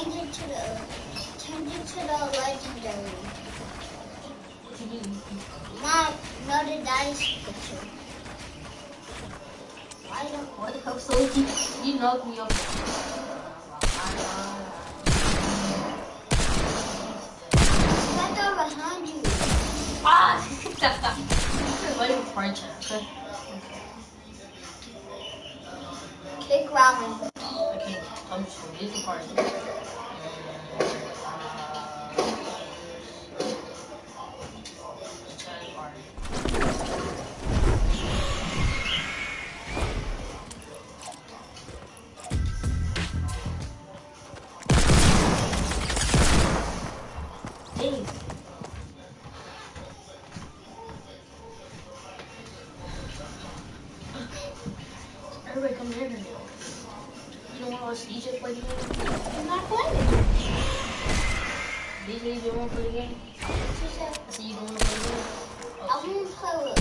Change it to the legendary. Mom, no, the dice picture. What the hell? So you knocked me up. Right there behind you. Ah! What is French? Kick ramen. Okay, I'm just gonna get the party. Everybody come here now. You don't want to watch DJ play the game? I'm not playing it. DJ, you don't want to play the game? She said, I said you don't want to play the game? I want to play with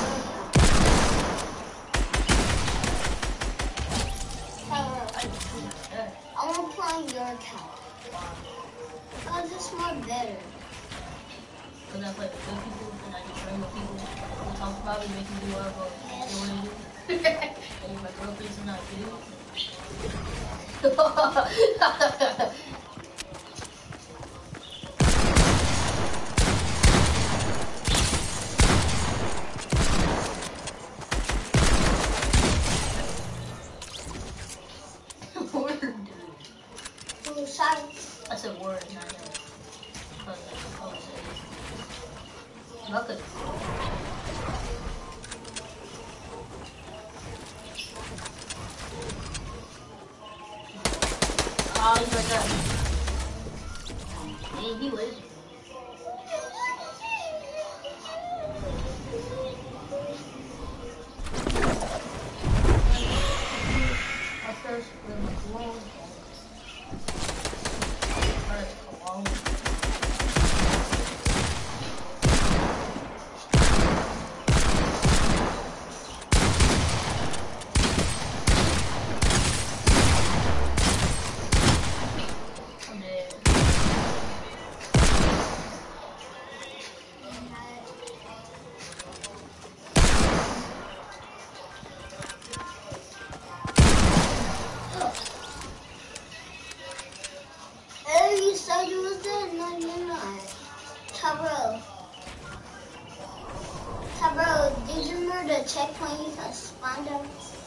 I want to play on your account. Because it's more better. Because I play with good people and I can train with people who talk about me, make me do whatever they want to do. And my girlfriend's not good. Word, dude. Oh, sorry. I said word, not him. Look at it. Oh, he's right there. Dang, he was. My first with my cologne. First cologne. You said you was there? No, you're not. Tabro, did you remember the checkpoint you got spawned out?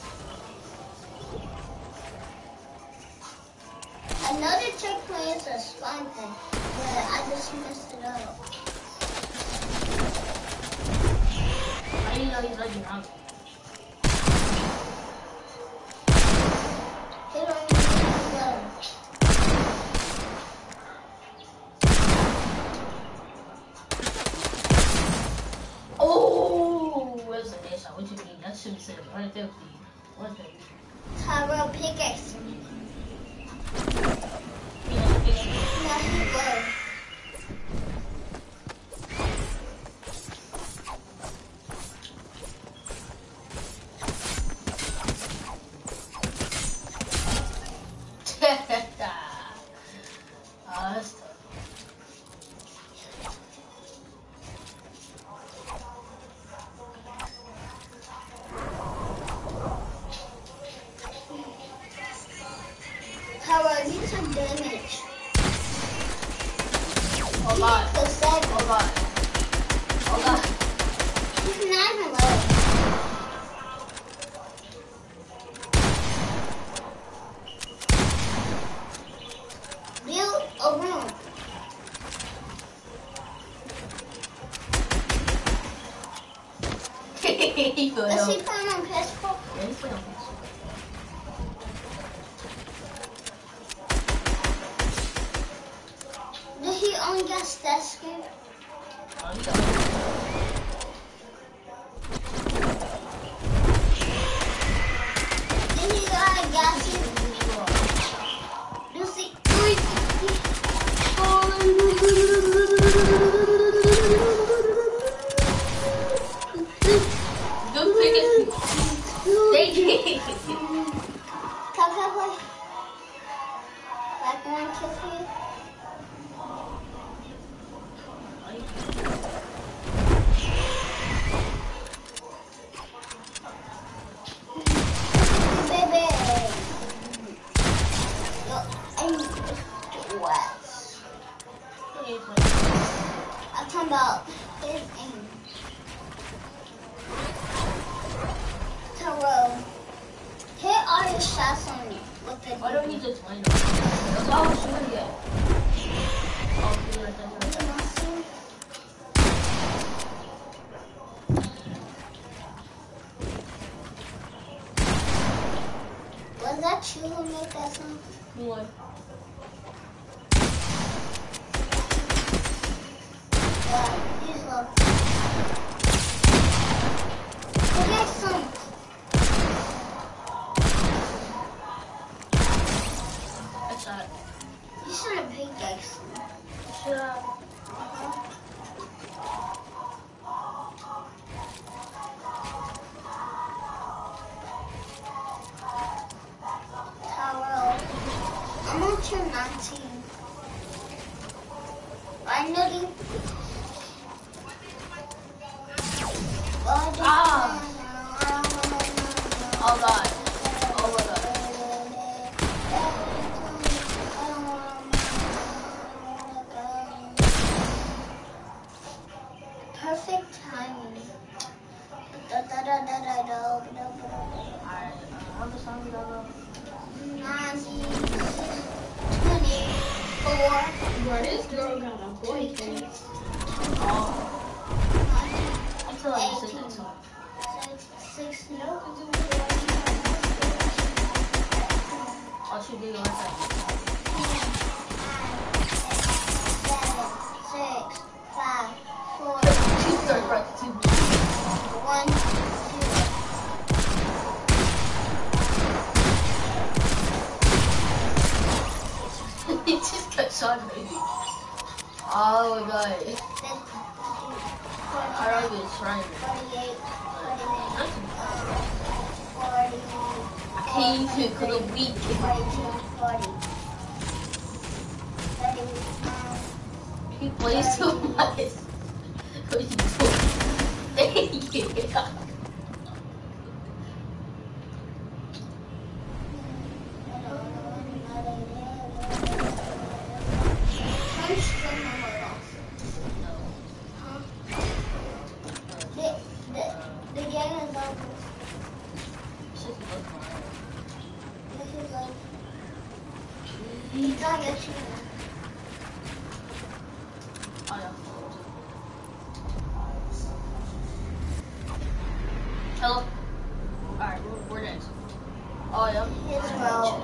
Another checkpoint is a spawn thing, but I just messed it up. How do you know he's letting out? He don't even know. Oh, where's the next shot? What you mean? That should be said 150. 150. Tabro, pickaxe me. No, he was. That's tough. Tabro, you took damage. Oh god. The second. Oh god. Oh god. He's not even low. Build a room. He could Is help. he playing on PS4? Yeah, he's playing on PS4. Did he only get that skin? Oh, he got it. Did he got a gas you? Does he? Good pick. Thank you. Come play. one kill for you? Baby. Yo, I need to watch. I'm talking about his aim. Taro, hit all your shots on me with the Why don't you just find them? Oh, shoot it. Oh, shoot it. Was that you who made that song? What? Yeah, he's low. Get some. I shot. You should have picked that some. Should I? Taro, I'm on turn 19. I know you. Ah! Oh god. Oh my god. Perfect timing. Alright, how much time we got left? 24. Bro, this girl got a boyfriend. Oh. Until I just said that song. 6. Oh, she did go inside. 7, 6, 5, 4, She started right to 1, 2. He just got shot, baby. Oh my god. 2, I don't even trying. 48, 49, 40, I can't even because I'm weak. 42, 40. 31. He plays too much. What you doing? Yeah. The game is over. Shit, look fine. This is over. He's on your team. Oh, yeah. Hello? Alright, we're next. Oh, yeah. His row.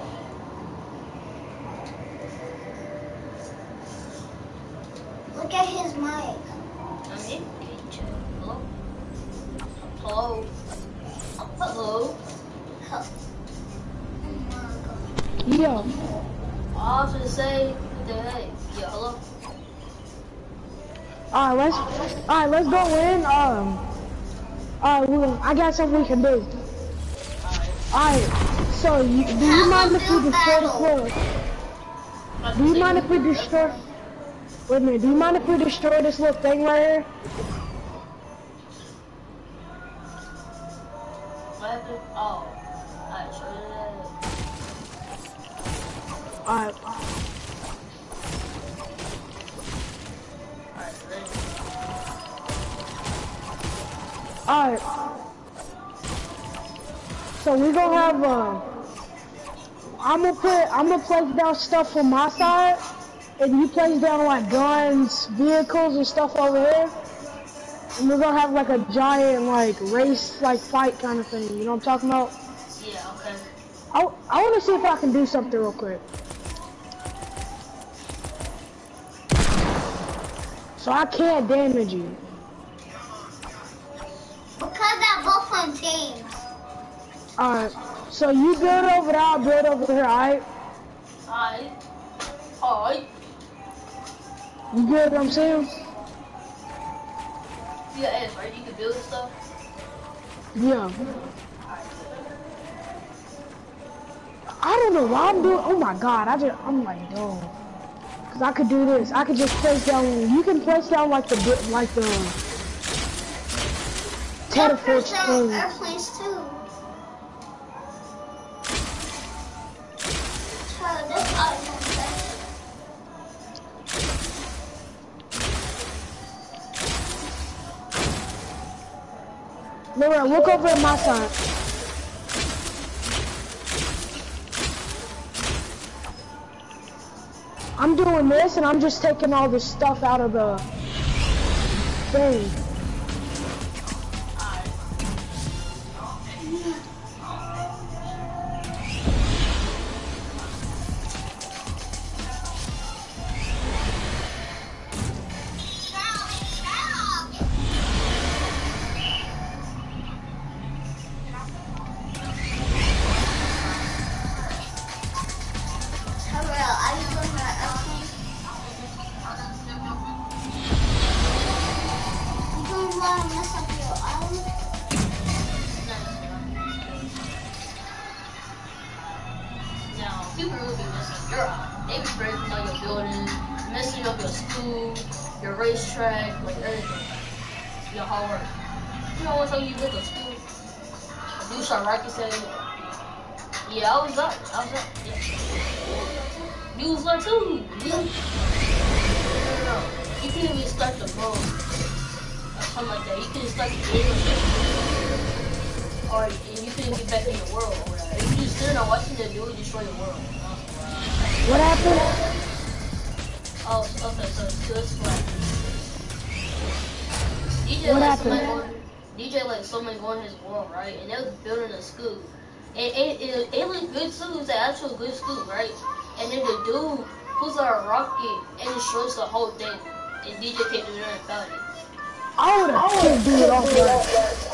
Look at his mic. I'm in. Hello? Hello? Hello? Oh my god. Yeah. I was gonna say, what the heck? Yeah, hello? Let's go in. I got something we can do. Alright, so do you mind if we destroy the floor? Do you mind if we destroy? Wait a minute. Do you mind if we destroy this little thing right here? What happened? Oh. Alright, so Alright. Alright, ready? Alright. So we gonna have I'm gonna place down stuff on my side, and you place down like guns, vehicles, and stuff over here. And we're gonna have like a giant like race like fight kind of thing. You know what I'm talking about? Yeah, okay. I wanna see if I can do something real quick. So I can't damage you. Because they're both on teams. Alright, so you build over there, I'll build over here, alright? Alright. Alright. You get what I'm saying? You got Edge, right? You can build stuff? Yeah. I don't know why I'm doing. Oh my god! I'm like, no. Cause I could do this. I could just place down. You can place down like the Tetaforce thing. Airplanes too. So this island. Laura, look over at my side. I'm doing this and I'm just taking all the stuff out of the thing. People really be messing your eye. They be breaking down your building, messing up your school, your racetrack, like everything. Your whole work. You know one time you built a school? A dude shot rockets at it. Yeah, I was up. Yeah. You was there too. Yeah. No. You couldn't even start the boat. Or something like that. You couldn't start the game. Or you couldn't get back in your world or whatever. If you just sitting there watching the dude destroy your world. What happened? Oh, okay, so it's flat. DJ let somebody go in his world, right? And they was building a school. And it looked good too. It was an actual good school, right? And then the dude pulls out a rocket and destroys the whole thing. And DJ came to there and found it. I would've do it off that.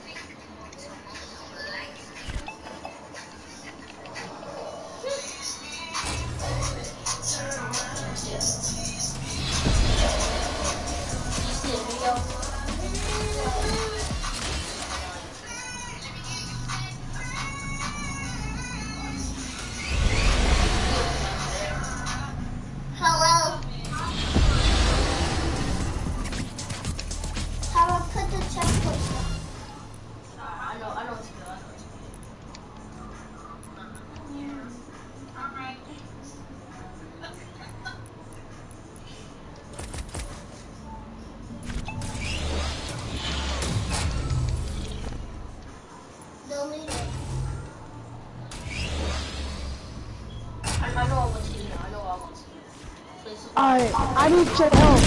Alright, I need your help.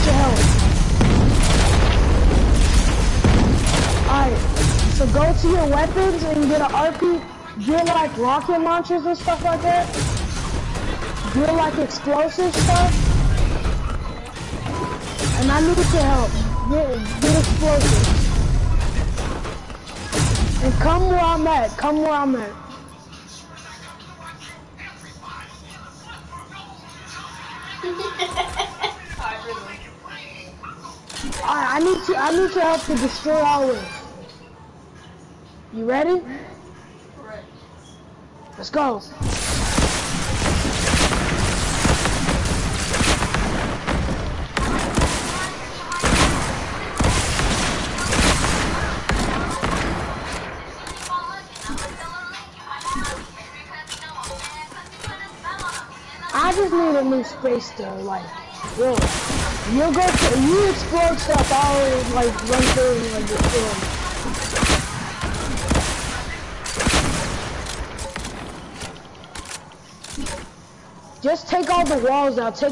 Alright, so go to your weapons and get an RP. Get like rocket launchers and stuff like that. Get like explosive stuff. And I need your help. Get explosives. And come where I'm at. I need your help to destroy all of it. You ready? Right. Let's go. I just need a new space though, like, really. You explode stuff, I'll like run through and like destroy. Just take all the walls out,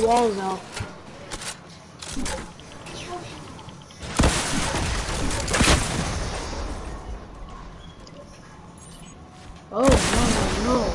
Oh, no.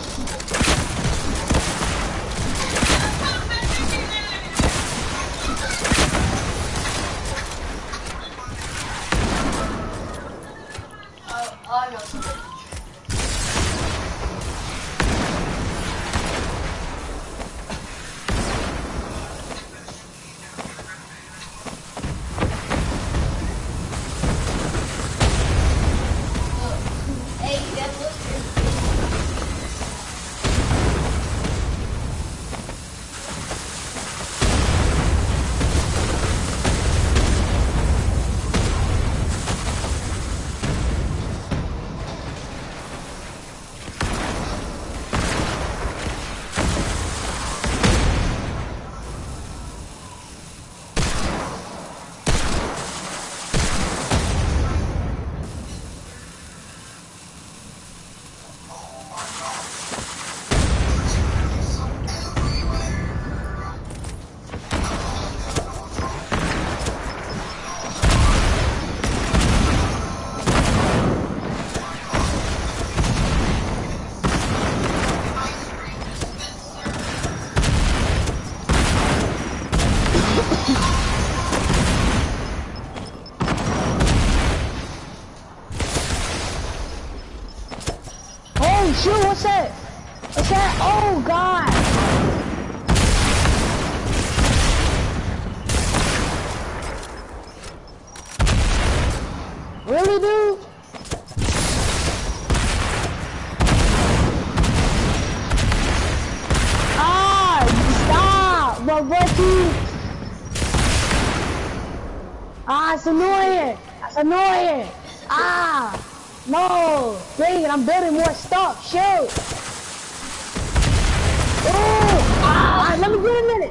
shoot, what's that? What's that? Oh god! Really, dude? Ah, stop! But what you? Ah, it's annoying! That's annoying! Ah! No! Dang it, I'm building more stuff. Shoot! Oh! Alright, let me get a minute.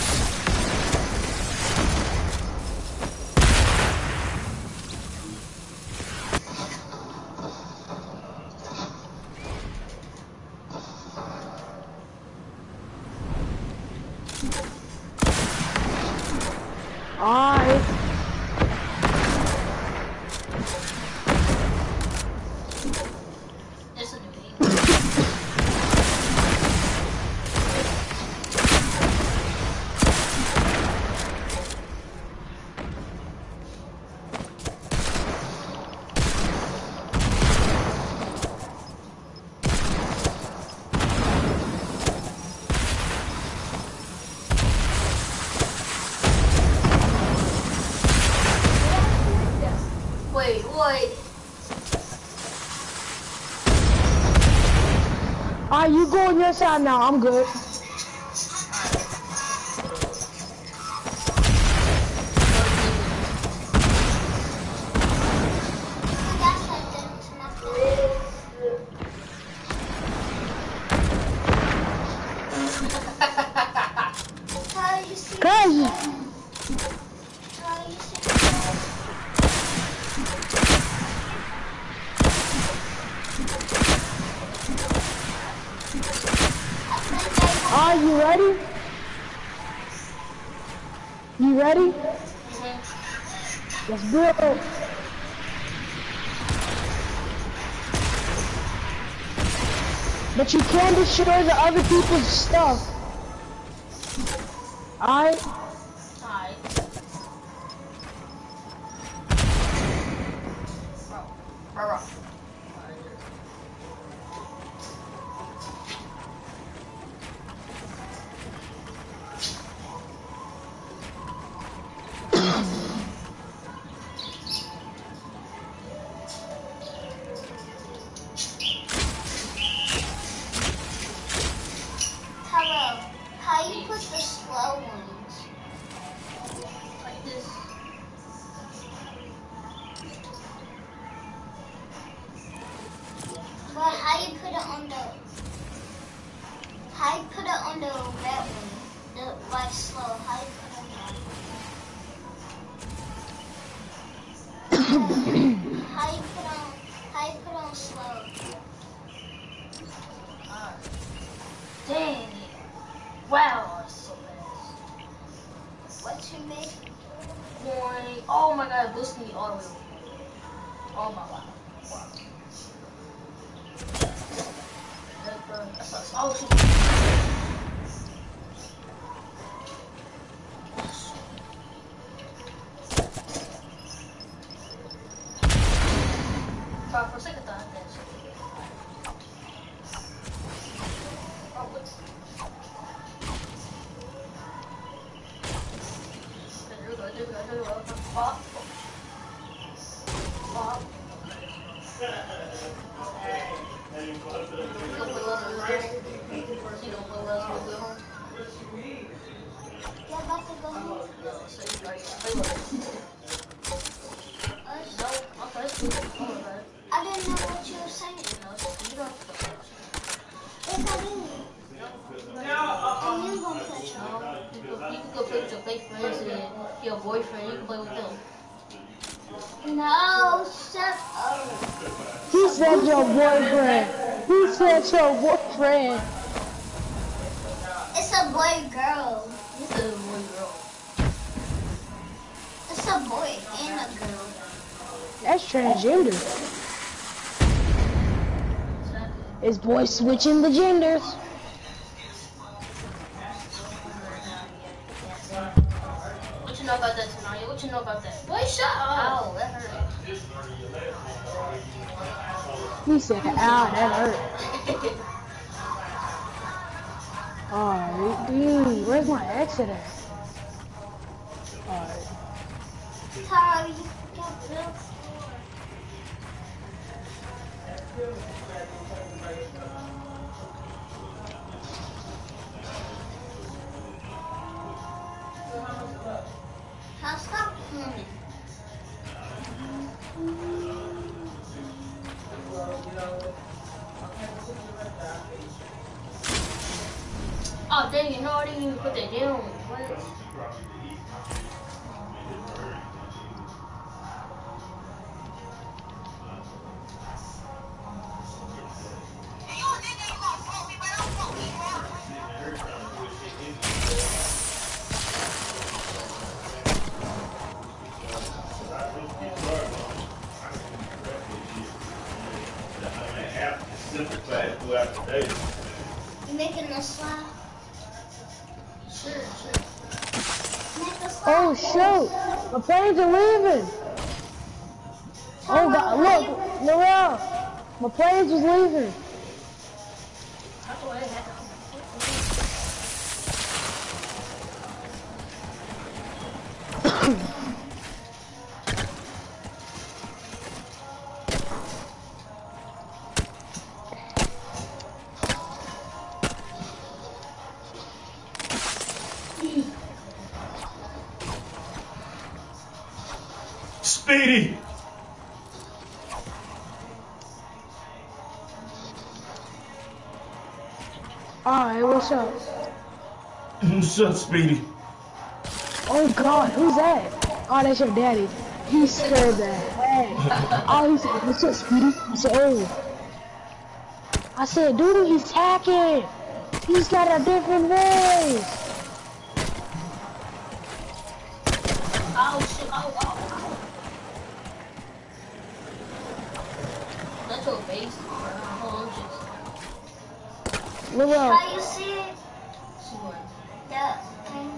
Alright. It's a new game. Wait. Alright, you go on your side now. I'm good. Crazy. Are you ready? You ready? Let's build. But you can destroy the other people's stuff. Alright? Alright. Bro. Hello. How you put the slow ones? Like this. But how you put it on the? How you put it on the red one? The like slow. How you put it on that? How you put on slow? Alright. Dang it. Wow, that's so fast. What you make? Boing. Oh my god, it boosted me all the way. Oh my god. Wow. That's a, oh shoot. For a second, I thought that shit. Oh, what's... There we go. Pop. You're about to go home? I didn't know what you were saying. Yes, I did. And you gonna play? You can go play with your fake friends and your boyfriend. You can play with them. No, shut up. He said your boyfriend. He said your boyfriend. It's a boy girl. This is a boy girl. It's a boy and a girl. That's transgender. Is boy switching the genders? What's your know about that, Tanaya? What you know about that? Boy, shut up. Ow, that hurt. He said, ow, that hurt. Alright, dude, where's my exit at? Alright. Tara, you got Bill. Now stop filming. Oh, dang it, no, I didn't even put that down. What? You making a slide? Sure. Make a slide. Oh, shoot! My planes are leaving! Oh, God, look! Noel! My planes is leaving! That's what it happened. Speedy! Alright, what's up? What's up, Speedy? Oh God, who's that? Oh, that's your daddy. He scared the heck. Oh, he said, what's up, Speedy? I said, oh. I said, dude, he's hacking. He's got a different voice. Oh, shit. Oh. That's your base. Hold on, just. Look up. How you see it? See what? That thing.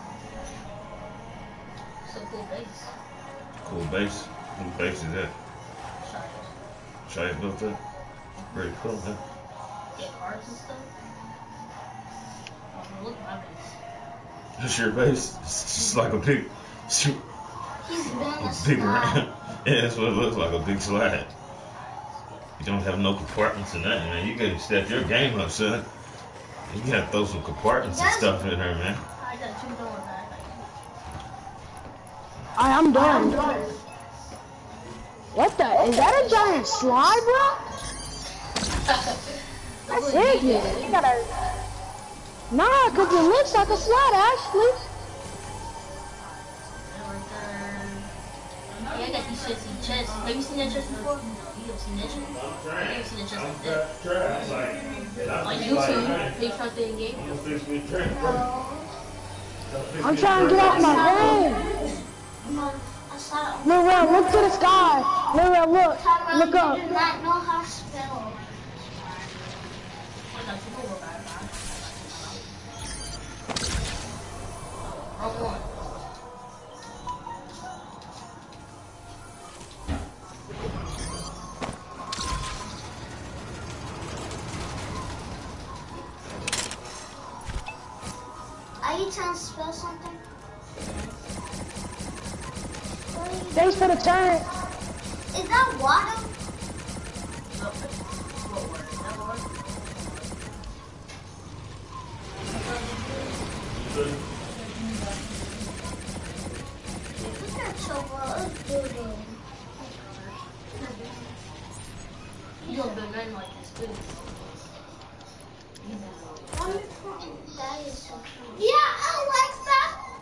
It's a cool base. Cool base. Whose base is that? Sorry. Shia built that? Pretty cool, huh? Get cards and stuff. Oh, look at my base. That's your base? It's just like a big... He's building a big slide. round. Yeah, that's what it looks like, a big slide. You don't have no compartments or nothing, man. You gotta step your game up, son. You gotta throw some compartments and stuff in there, man. I got 2 doors. I'm done. What the? Is that a giant slide, bro? That's it, man. You gotta... Nah, cause it looks like a slide, actually. Yeah, I got these shits in chests. Have you seen that chest before? You have seen that chest? I haven't seen that chest like that. On YouTube, have you tried to engage? I'm trying to get off my phone. Lil, look to the sky. Lil, look. Look up. You do not know how to spell. I got 2 more guys. Wrong one. Are you trying to spell something? Thanks for the turn. Is that water? What word? Is that word? Look at your world. You don't build men like this, too. That is so cute. Yeah, Alexa.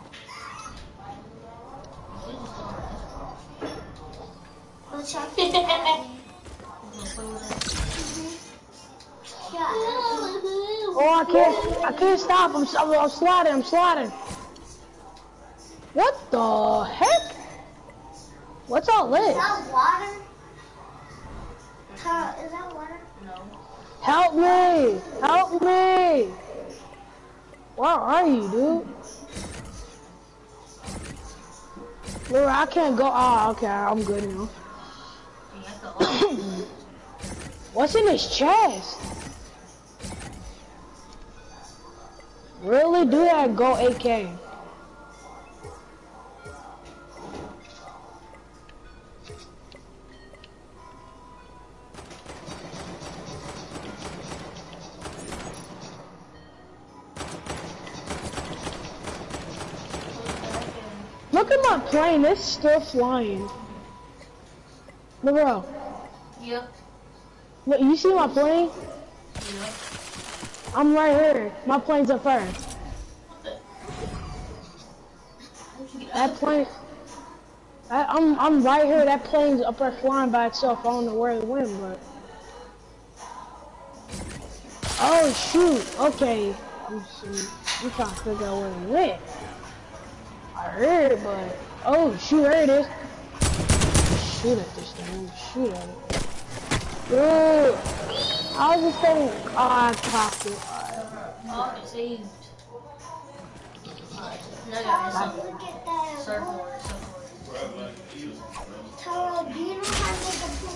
What's your Oh, I can't stop. I'm sliding. What the heck? What's all Is this? that water? Tara, is that water? No. Help me! Where are you, dude? Lil, I can't go. Oh, okay, I'm good now. What's in his chest? Really? Do that, go AK. Look at my plane, it's still flying. Look, bro. Yep. Look, you see my plane? Yep. I'm right here. My plane's up first. That plane. I'm right here. That plane's up there flying by itself. I don't know where it went, but. Oh shoot. Okay. I'm trying to figure out where it went. I heard it, but oh shoot, there it is. Shoot at this thing. Shoot at it. Dude, I was just saying. Oh, I popped it. Oh, it's saved. Alright, now I got this Look at that. surfboard. Tara, do you know how to make a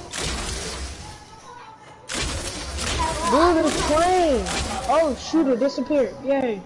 Dude, it's plane. Oh shoot, it disappeared. Yay.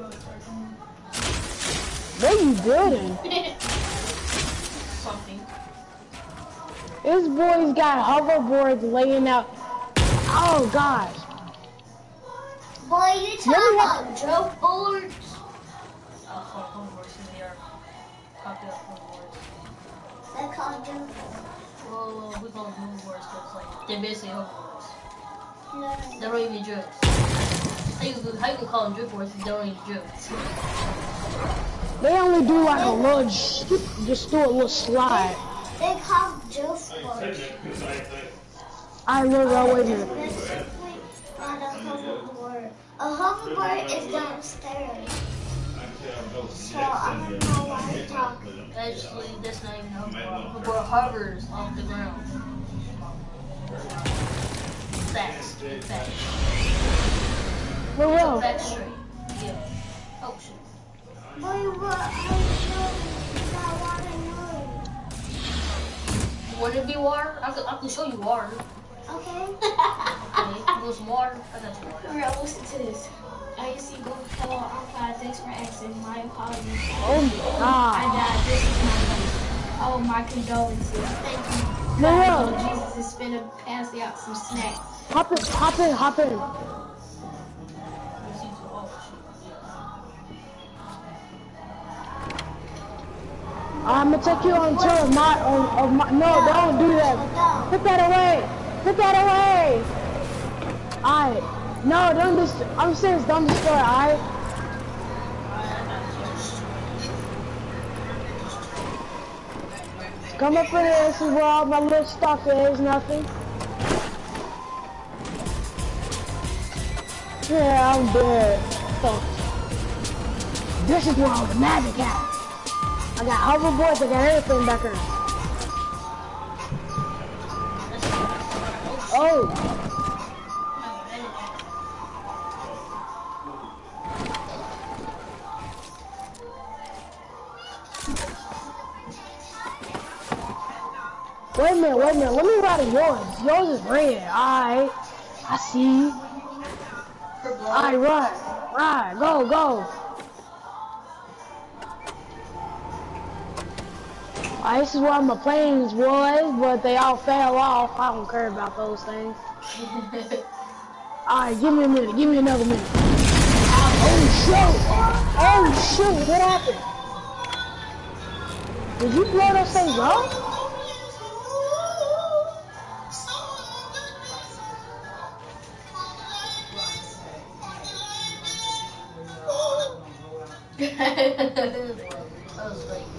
What are you building? Something. This boy's got hoverboards laying out. Oh gosh. Boy, you talking about joke boards? Hoverboards in there. Popular hoverboards. They're called joke boards. Well, we call them hoverboards because like they're basically hoverboards. No. They don't even drift. How you can call them drift boards if they don't even drift? They only do like a little, just do a little slide. They call joke boards. I look right with It's it. basically not a hoverboard. A hoverboard is downstairs. So I don't know why you're talking. Actually, that's not even a hoverboard. Hoverboard hovers off the ground. Facts. For real. Back straight. Yeah. Oh shit. Boy, what are you doing? That water move. Would it be water? I could show you water. Okay. Okay, you want some water? I got you water. Alright, listen to this. I used to go hello, I'm fine, thanks for asking. My apologies. Oh my I god. died. This is my life. Oh, my condolences. Thank you. No, God, no. Jesus is finna pass out some snacks. Hop in. I'm gonna take you on tour of my, no, don't do that. Put that away. Alright. No, don't I'm serious, don't destroy it, alright? Come up in here, this is where all my little stuff is, nothing. Yeah, I'm dead. So, this is where all the magic at. I got hoverboards, I got everything back here. Oh. Wait a minute, let me ride yours. Yours is red, alright. I see. Alright, ride, go. This is where my planes was, but they all fell off. I don't care about those things. Alright, give me a minute, give me another minute. Oh shoot, what happened? Did you blow those things up? That was great.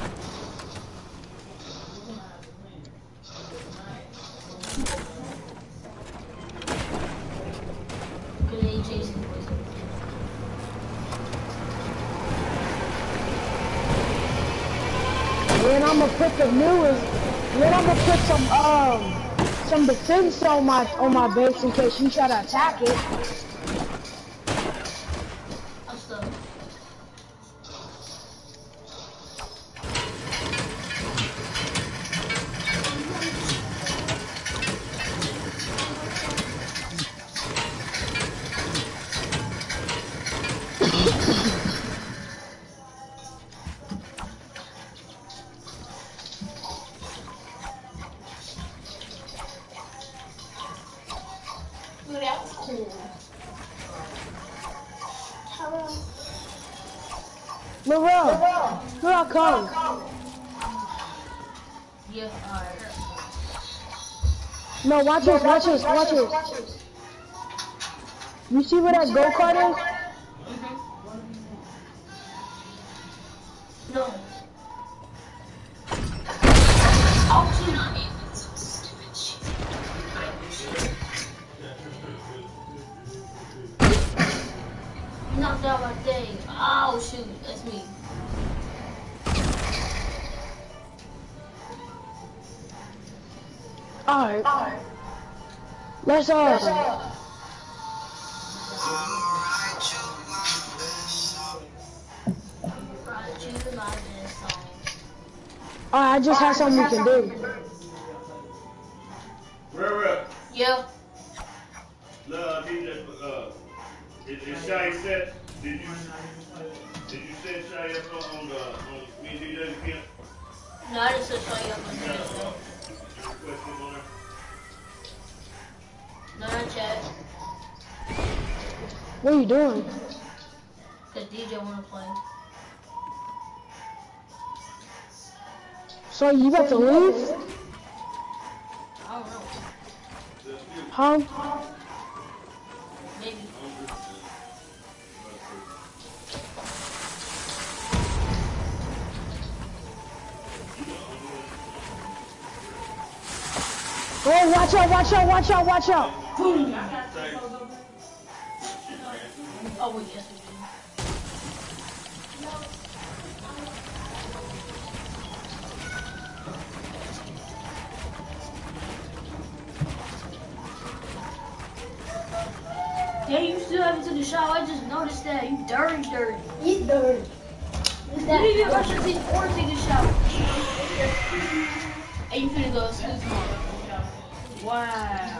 Couldn't change the voice. Then I'm gonna put the newest. Then I'm gonna put some defense on my base in case you try to attack it. I'm stuck. Lorel, here I come. Yeah, alright. No, watch this, watch this, watch this. You see where that go-kart is? No. Oh, shoot. You knocked out my thing. Oh, shoot. That's me. Alright. Let's Ride you to my best song. Alright, I just have something we can do. Yeah. Is Shy set? Did you set Shy up on me and DJ again? No, I just said show you up on the No, not chat. What are you doing? Cause DJ wanna play. So you about to leave? I don't know. Huh? Maybe. Oh, watch out, watch out, watch out, watch out. Boom. Oh, wait, yes, we do. Yeah, you still haven't took a shower. I just noticed that. You dirty. You dirty. You didn't even brush your teeth or take a shower. And you finna go sleep tomorrow. Wow.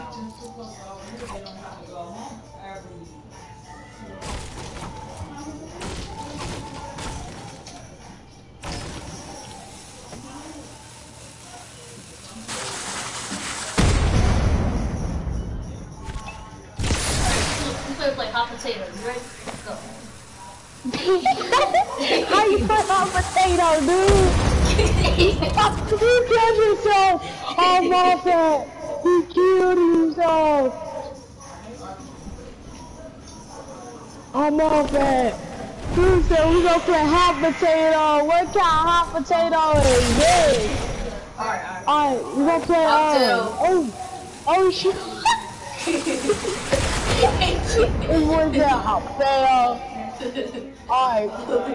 We finna play hot potato. You ready? Go. How you put hot potato, dude? You killed yourself. Oh, my God. He killed himself. I'm off that. Dude said we gonna play hot potato. What kind of hot potato is this? Alright, we gonna play oh shit. It was that hot potato. Alright,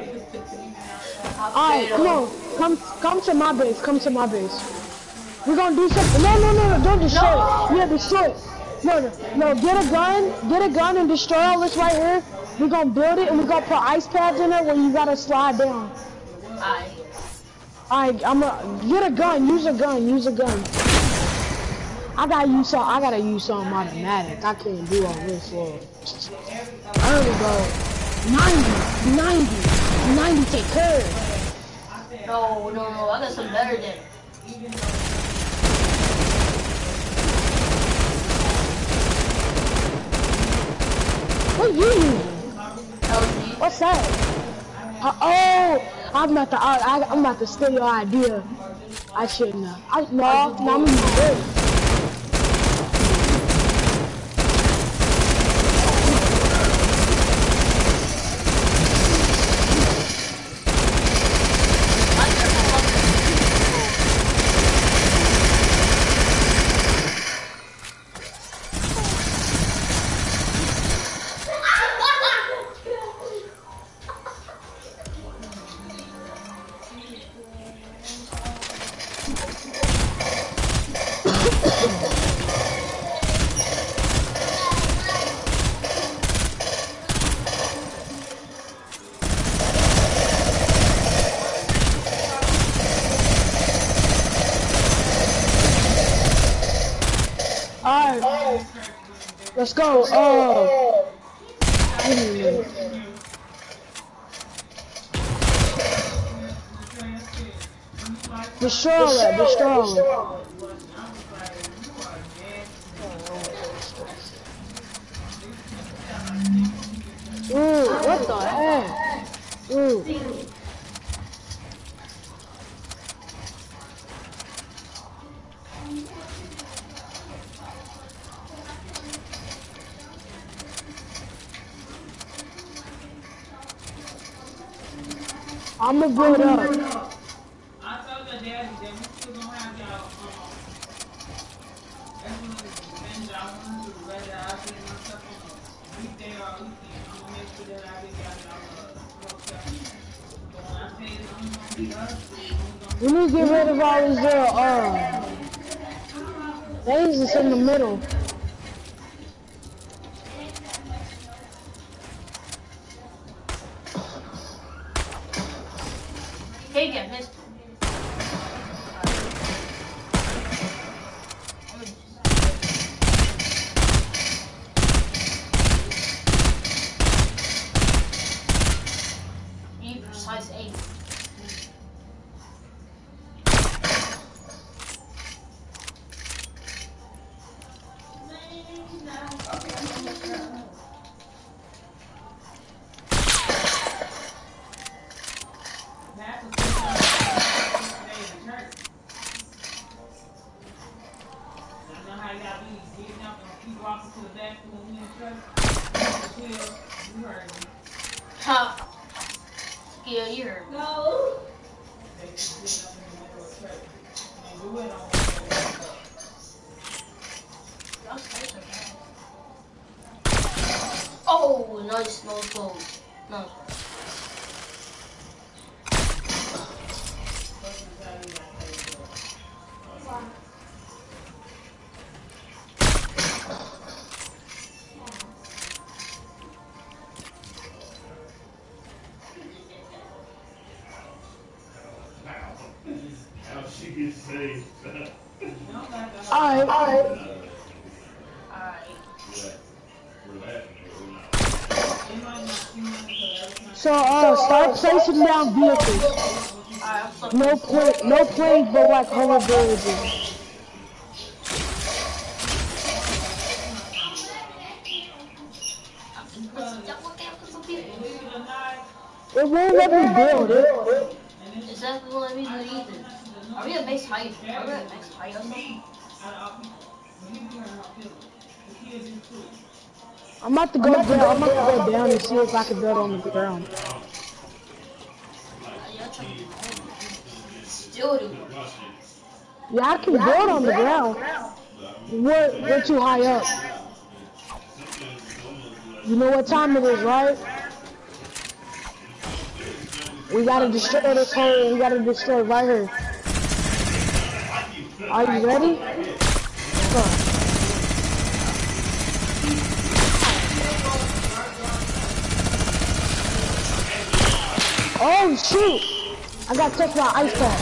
come to my base, come to my base. We're gonna do something. No, don't destroy it. Yeah, destroy it. No, get a gun and destroy all this right here. We're gonna build it and we're gonna put ice pads in it where you gotta slide down. Alright, get a gun, use a gun. I gotta use something automatic. I can't do all this, Lord. There we go. 90 take care. No, I got some better than it. What you using? LG. What's that? I'm about to steal your idea. I shouldn't have. I'm gonna use this. Alright, let's go. Wait a minute. Destroy it. Ooh, what the heck? Ooh. I'ma build up. I told your daddy that we still gonna have y'all. That's one of the things I want to do. Whether I get myself on a weekday or weekend, I'm gonna make sure that I get y'all stuff. But when I say it's only gonna be us, We need to get rid of all these things that's in the middle. Take it, miss. Be precise aim. Ha! Yeah, you heard. No. Oh, nice, no close. No. How she gets saved. Alright. Alright. So start placing down vehicles. Alright, No planes, but like hoverboards. It won't let me build it. It's definitely let me do either. Are we at max height? Are we at max height or something? I'm about to go down. I'm about to go down and see if I can build on the ground. Still do. Yeah, I can build on the ground. We're too high up. You know what time it is, right? We gotta destroy this hole. We gotta destroy it right here. Are you ready? Go. Oh shoot! I got touched by ice pack.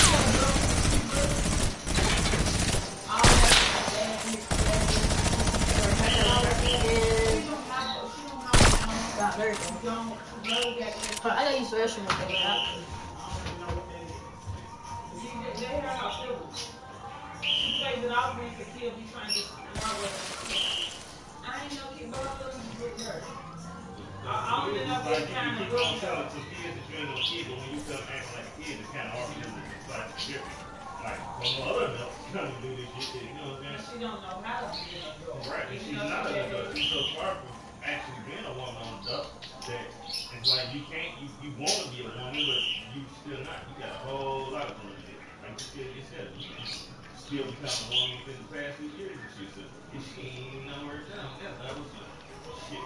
There you go. I gotta use the restroom with that. She don't know how to be an adult. Right, and she's not an adult. She's so far from actually being a woman on adult that it's like you can't, you want to be a woman, but you still not. You got a whole lot of bullshit. Like you said, you still become a woman within the past 2 years and shit. So if she ain't even nowhere down, that was shit.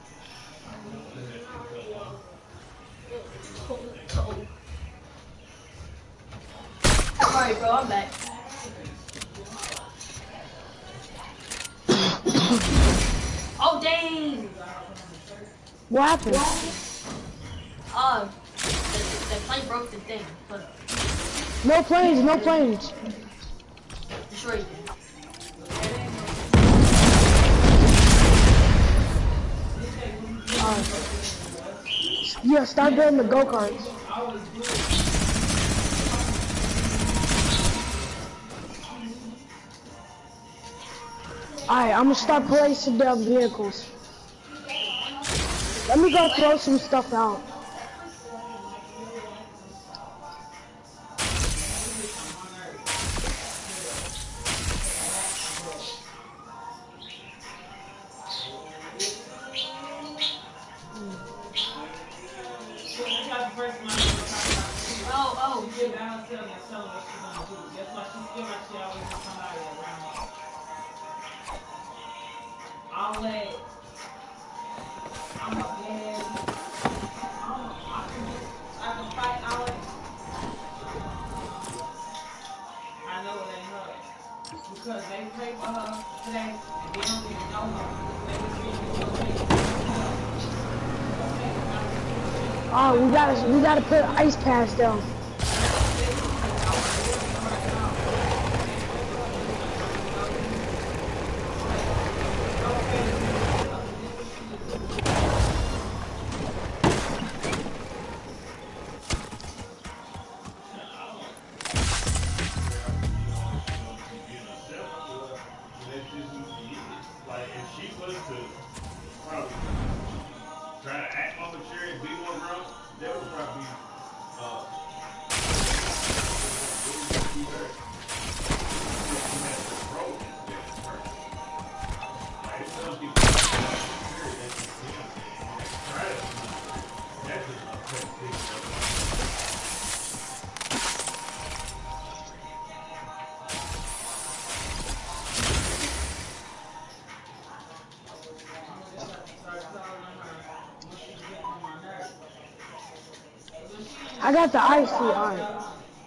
Alright, bro, I'm back. Oh, dang! What happened? The plane broke the thing. But No planes, no planes. destroyed it. Yeah, start building the go-karts. Alright, I'm gonna start placing down vehicles. Let me go throw some stuff out. Oh, she got herself and tell her what she's gonna do. That's why she feel like she always needs somebody around her. Always. I'm a bad. I can fight always. I know it ain't her. Because they pray for her today and they don't even know her. They just think it's okay to beat her up. It's okay to not do shit. Oh, we gotta put ice pass down. Like if she was to probably try to act more mature and be more grown, that would probably be her. She has to grow into that person. Like it's some people that are mature that try to that just affects things. I got the icy on.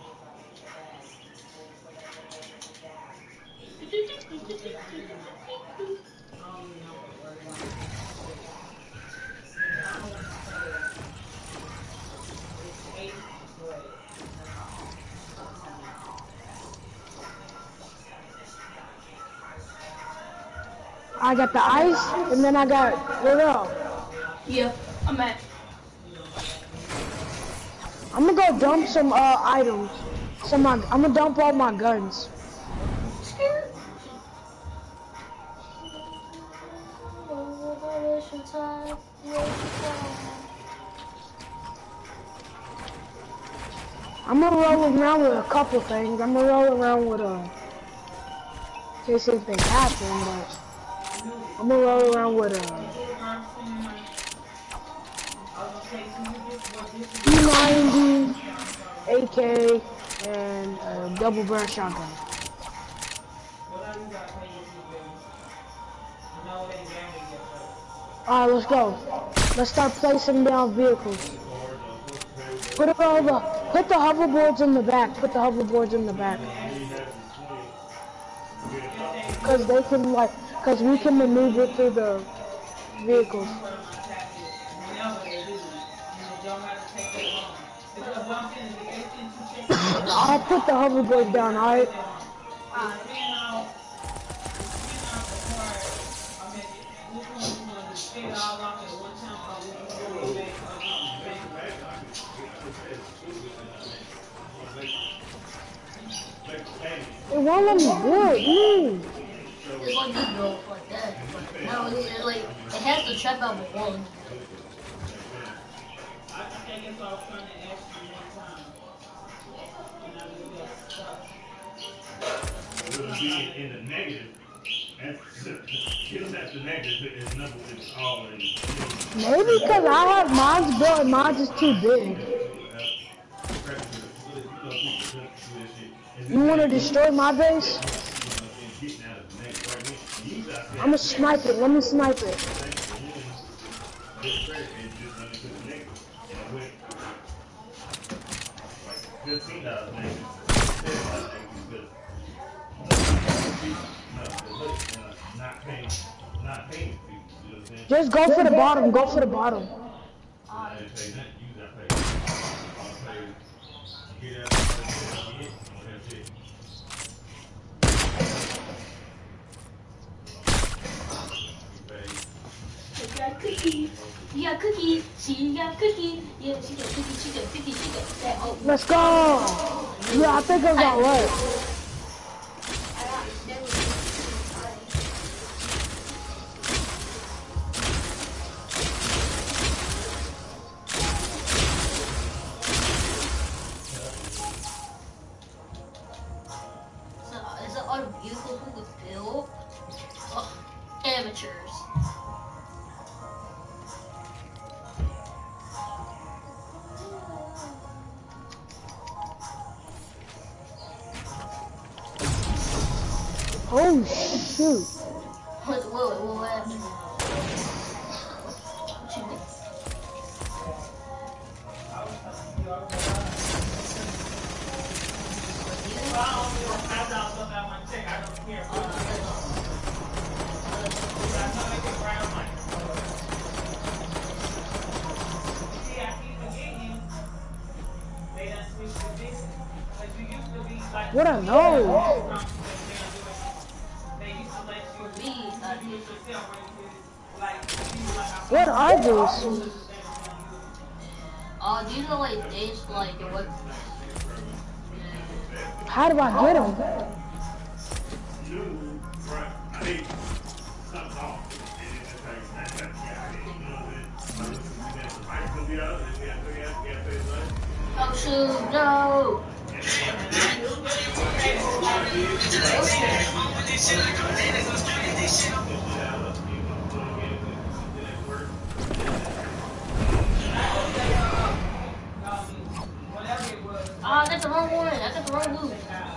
I got the ice, and then I got what else? Yeah, I'm at. I'm gonna go dump some items. I'm gonna dump all my guns. I'm gonna roll around with a couple things. I'm gonna roll around with in case anything happens, but I'm gonna roll around with P90, AK, and a double barrel shotgun. Alright, let's go. Let's start placing down vehicles. Put the hoverboards in the back. Put the hoverboards in the back. Cause they can cause we can maneuver through the vehicles. I'll put the hoverboard down, alright? It won't let me do it. It's like this though, like that. No, it's like it has to trap out with one. I think that's what I was trying to ask you one time. And I knew you got stuck. It'll be in the negative. Killing at the negative is number is always. Maybe because I have mine's built and mine's is too big. You want to destroy my base? I'm gonna snipe it. Let me snipe it. Just go for the bottom. Go for the bottom. Cookie. You got cookie. She got cookie. Yeah, she got cookie. She got cookie. She got that. Oh. Let's go. Yeah, I think I got right. Is it all the vehicles we could build? Oh, amateurs. Oh shoot. What happened? What you did? What are those? What are those? Do you know like days like your weapon? How do I get them? Oh shoot, no! I got the wrong one. I got the wrong loot.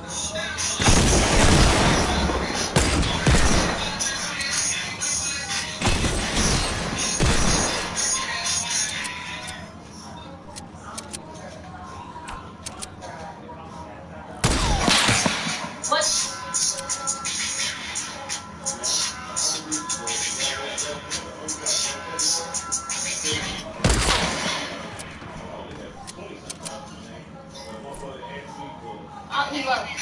He left.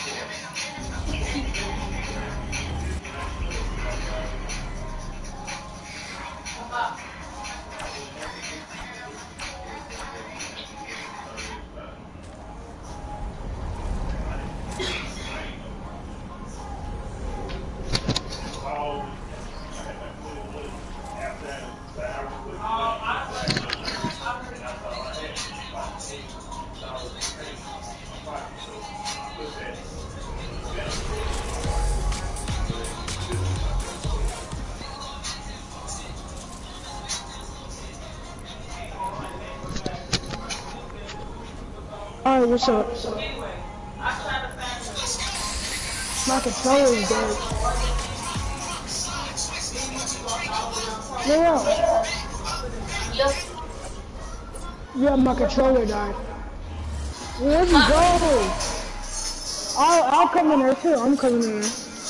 Alright, what's up? My controller is dead. Yeah. Yep. Yeah, my controller died. Where'd you go? I'll come in there too. I'm coming in there.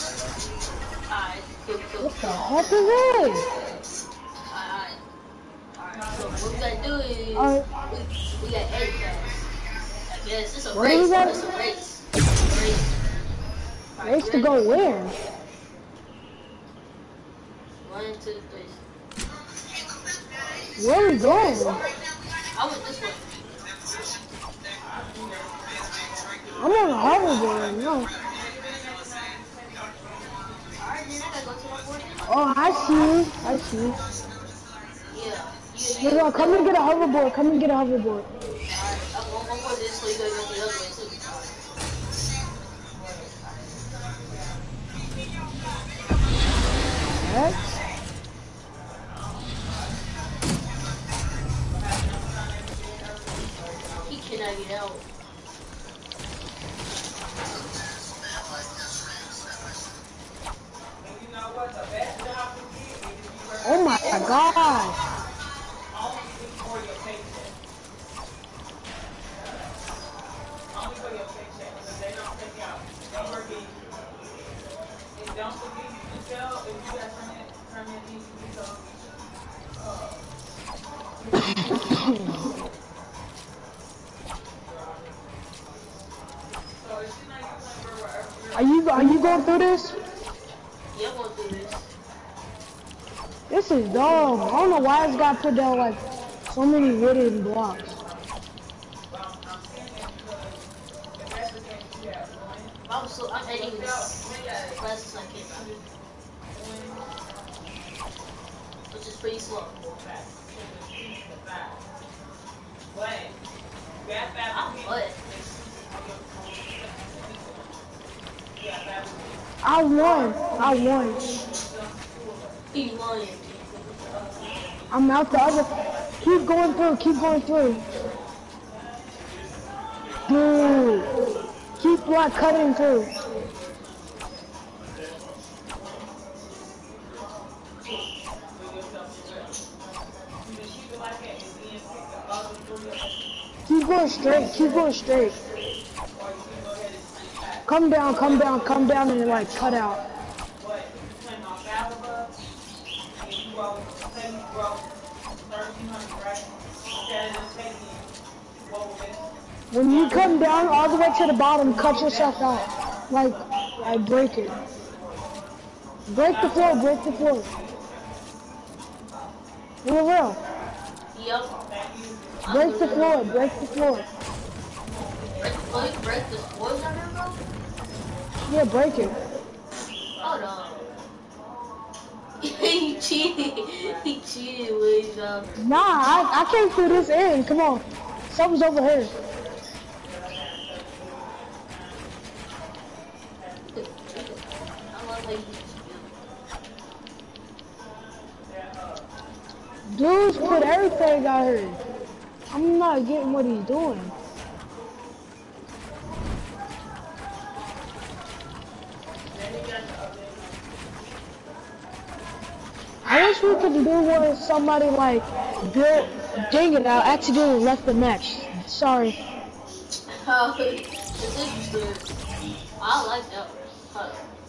What the heck is this? Alright, so what we gotta do is we gotta edit that. I guess it's a What race. is that? It's a race. Race. Race to go where? 1, 2, 3. Where are we going? I went this way. I'm on a hoverboard, no. Alright, then I gotta go to that board. Oh, I see. Yeah. No, come and get a hoverboard. Come and get a hoverboard. Alright, I'm gonna go this way, you gotta go the other way too. What? He cannot get out. Oh my god. Are you going through this? Yeah, I'm going through this. This is dumb. I don't know why it's got put down like so many wooden blocks. I'm editing this classes I can't do. Which is pretty slow. I'm butt. I won. He won. I'm out the other. Keep going through. Dude. Keep like cutting through. Keep going straight. Keep going straight. Come down, and like cut out. When you come down all the way to the bottom, cut yourself out. Like break it. Break the floor, break the floor. For real. Yep. Break the floor, break the floor. Break the floor down there, bro? Yeah, break it. Hold on. He cheated. He cheated with his Nah, I came through this end. Come on. Something's over here. Dude's put everything out here. I'm not getting what he's doing. I wish we could do where somebody like built, dang it, I accidentally left the match. Sorry. Oh, it's interesting. I like that one.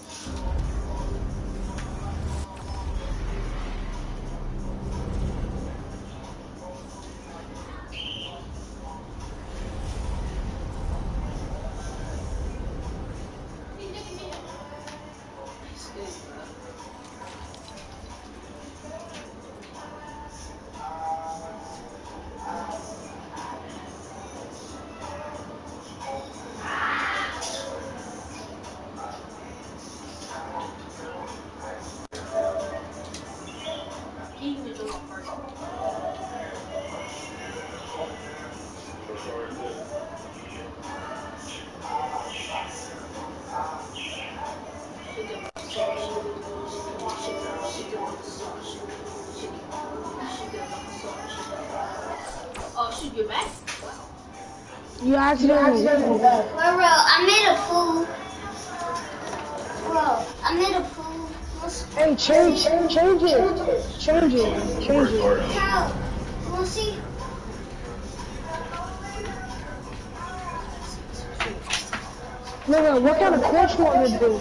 Oh, shoot, you're back? Wow. You accidentally back. Bro, I made a pool. Bro, I made a pool. Hey, change it. Change it. Carol, you wanna see? No, what kind of course you want me to do?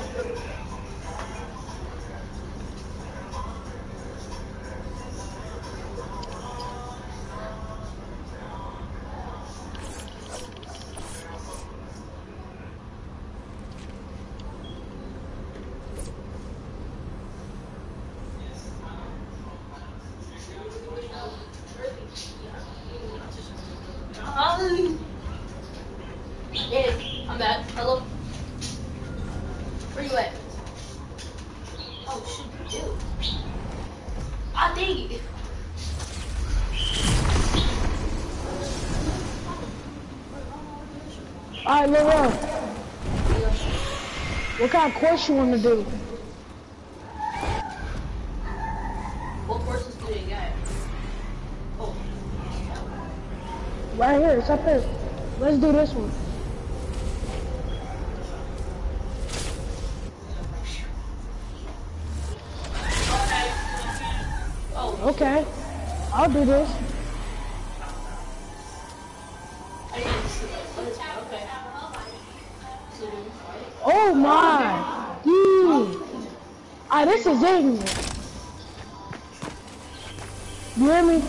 Yeah, I'm back. Hello? Where you at? Oh, shoot, you. Ah, dang it. Alright, Laurel. What kind of course you want to do? What courses do they got? Oh. Right here, it's up there. Let's do this one. Oh, Okay, I'll do this. okay. Oh my! Dude! Ah, this is ignorant. You hear me?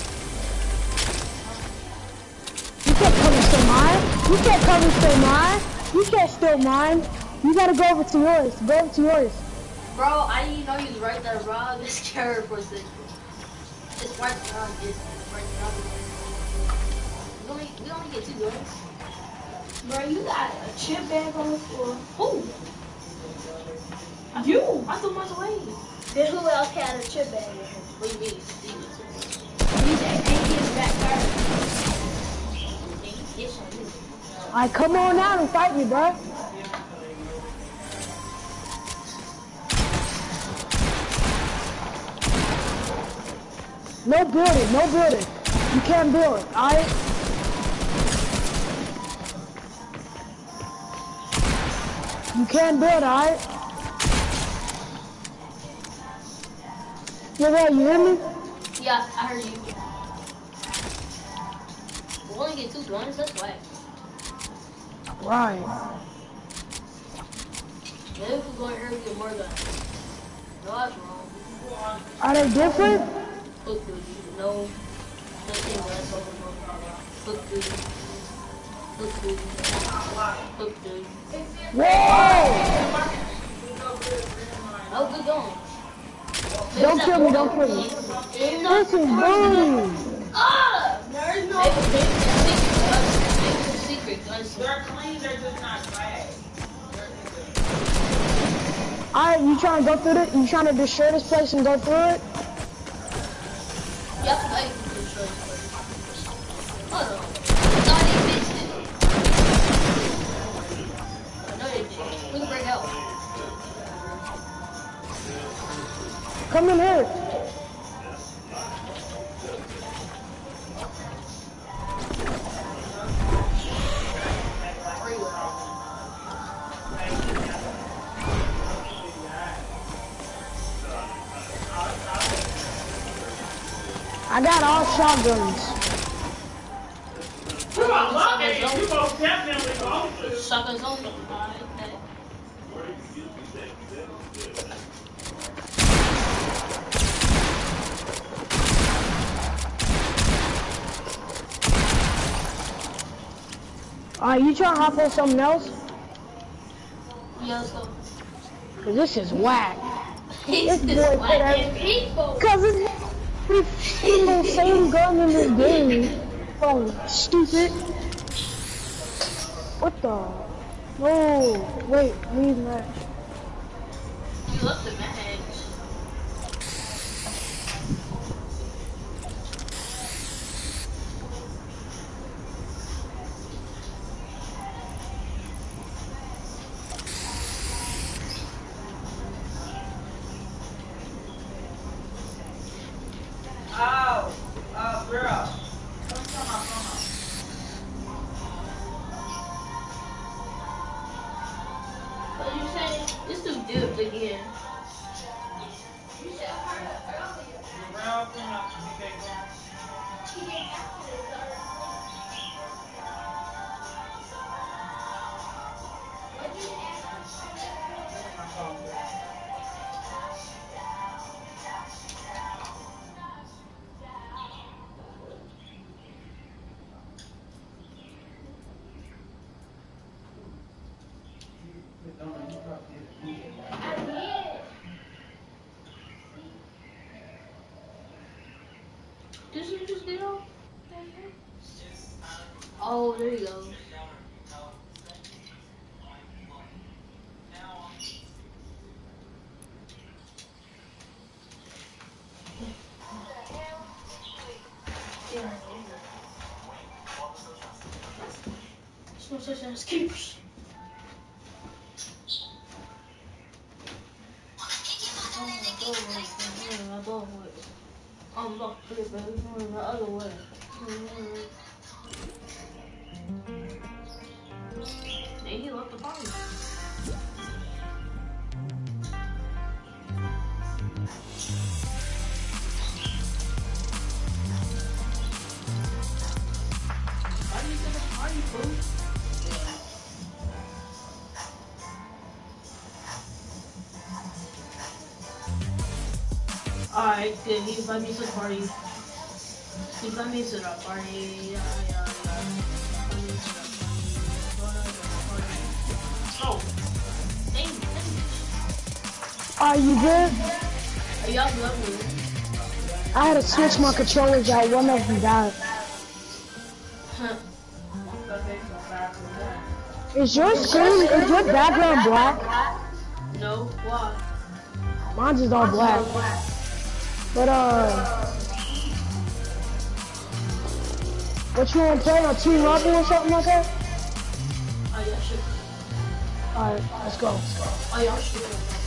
You can't come and steal mine. You can't come and steal mine. You can't steal mine. You gotta go over to yours. Go over to yours. Bro, I didn't know you was right there, bro. This carrot for a second. It's right around this. Right around this. We only get 2 guns. Bro, you got a chip bag on the floor. Who? You? I threw mine away. Then who else had a chip bag in here? What do you mean? He's at his backyard. Alright, come on out and fight me, bro. No building, no building. You can't build, alright? You can't build, alright? You hear me? Yeah, I heard you. You only get 2 guns, that's whack. Right. Maybe if we go in here, we get more guns. No, that's wrong. Are they different? Hook duty, no. Nothing less over no. Hook duty. Hook duty. Hook duty. Whoa! Oh, good going. Don't kill me, don't kill me. This is boom. Ah! There's no secret guns. They're clean, they're just not bad. Alright, you trying to go through it? You trying to destroy this place and go through it? Yep, I can destroy this place. Hold on. I thought they fixed it. I know they did. We can break out. Come in here. I got all shotguns. Shotguns only. Alright, okay. Alright, you trying to hop on something else? Yeah, let's go. Cause this is whack. He's This just boy put whacking people. Cause it's the same gun in this game. Oh, stupid. What the? No, wait, leave match. You left the match. Girl. What you say? This dude dipped again. Did you just get off? Oh, there you go. There's no such thing as keepers. I'm about to put it back the other way. Then he left the party. Why do you say the party, fool? Alright, good. He invited me to the party. He invited me to the party. Yeah. Oh, dang. Are you good? Y'all love me. I had to switch my controllers out. One of them died. Huh. Is your screen, is your background black? No, why? Mine's is all black. But what you want to play on Team Rumble or something like that? Oh yeah, sure. Alright, let's go. Oh yeah, sure.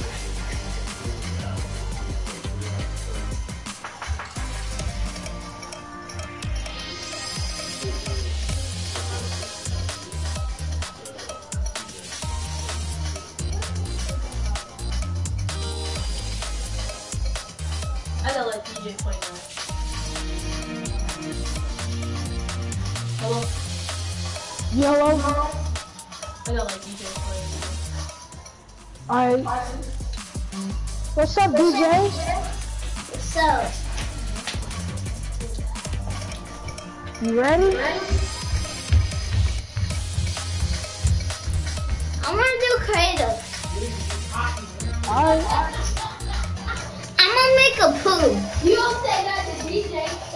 I gotta let DJ play now. Hello? Yellow. I got like DJ playing. Alright. What's up, DJ? So, You ready? I'm gonna do creative. Alright. I'm gonna make a poo. You don't say that to DJ.